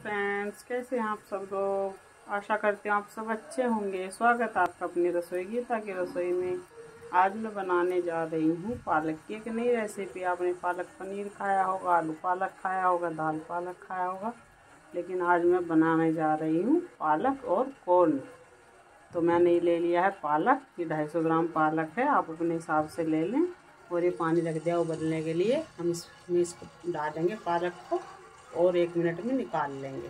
Friends, कैसे हैं आप सब लोग। आशा करते हैं आप सब अच्छे होंगे। स्वागत है आपका अपनी रसोई गीता की रसोई में। आज मैं बनाने जा रही हूँ पालक की एक नई रेसिपी। आपने पालक पनीर खाया होगा, आलू पालक खाया होगा, दाल पालक खाया होगा, लेकिन आज मैं बनाने जा रही हूँ पालक और कॉर्न। तो मैंने ले लिया है पालक, ये 250 ग्राम पालक है, आप अपने हिसाब से ले लें। और ये पानी रख दिया उबलने के लिए। हम इसमें इसको डालेंगे पालक को और 1 मिनट में निकाल लेंगे।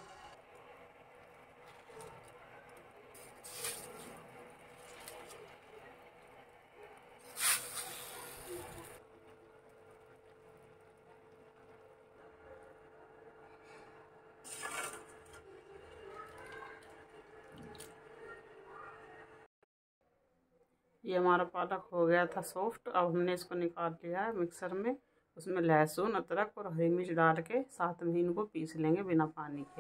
ये हमारा पालक हो गया था सॉफ्ट। अब हमने इसको निकाल लिया है मिक्सर में। उसमें लहसुन, अदरक और हरी मिर्च डाल के साथ में इनको पीस लेंगे बिना पानी के।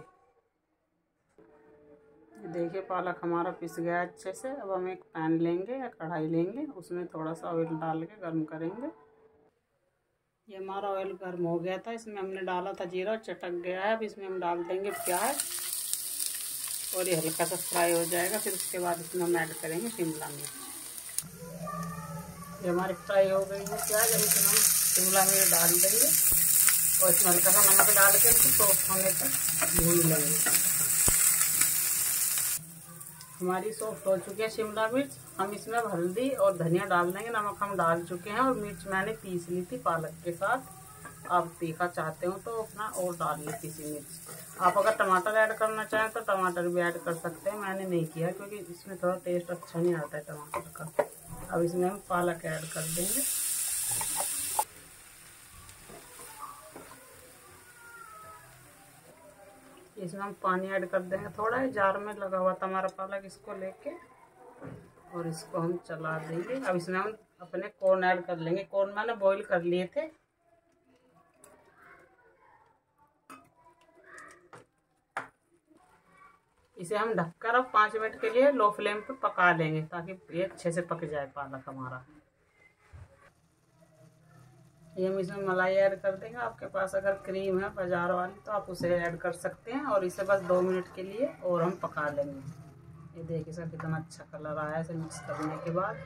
ये देखिए पालक हमारा पिस गया अच्छे से। अब हम एक पैन लेंगे या कढ़ाई लेंगे, उसमें थोड़ा सा ऑयल डाल के गर्म करेंगे। ये हमारा ऑयल गर्म हो गया था, इसमें हमने डाला था जीरा, चटक गया है। अब इसमें हम डाल देंगे प्याज और ये हल्का सा फ्राई हो जाएगा। फिर उसके बाद इसमें हम ऐड करेंगे शिमला मिर्च। ये हमारी फ्राई हो गई है प्याज। अब इसमें हम शिमला मिर्च डाल देंगे और इसमें हल्का सा नमक डाल के इसको सॉफ्ट होने तक भून लेंगे। हमारी सॉफ्ट हो चुकी है शिमला मिर्च। हम इसमें हल्दी और धनिया डाल देंगे। नमक हम डाल चुके हैं और मिर्च मैंने पीस ली थी पालक के साथ। आप तीखा चाहते हो तो अपना और डाल ली पीसी मिर्च। आप अगर टमाटर ऐड करना चाहें तो टमाटर भी ऐड कर सकते हैं, मैंने नहीं किया क्योंकि इसमें थोड़ा टेस्ट अच्छा नहीं आता है टमाटर का। अब इसमें हम पालक ऐड कर देंगे। इसमें हम पानी ऐड कर देंगे थोड़ा। जार में लगा हुआ था हमारा पालक, इसको लेके और इसको हम चला देंगे। अब इसमें हम अपने कॉर्न ऐड कर लेंगे। कॉर्न मैंने बॉईल कर लिए थे। इसे हम ढककर अब 5 मिनट के लिए लो फ्लेम पे पका लेंगे ताकि ये अच्छे से पक जाए पालक हमारा। ये हम इसमें मलाई ऐड कर देंगे। आपके पास अगर क्रीम है बाजार वाली तो आप उसे ऐड कर सकते हैं। और इसे बस 2 मिनट के लिए और हम पका लेंगे। ये देखिए सर कितना अच्छा कलर आया है इसे मिक्स करने के बाद।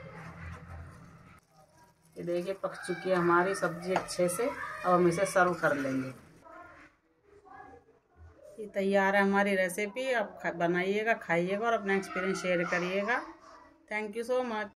ये देखिए पक चुकी है हमारी सब्जी अच्छे से। अब हम इसे सर्व कर लेंगे। ये तैयार है हमारी रेसिपी। आप बनाइएगा, खाइएगा और अपना एक्सपीरियंस शेयर करिएगा। Thank you so much.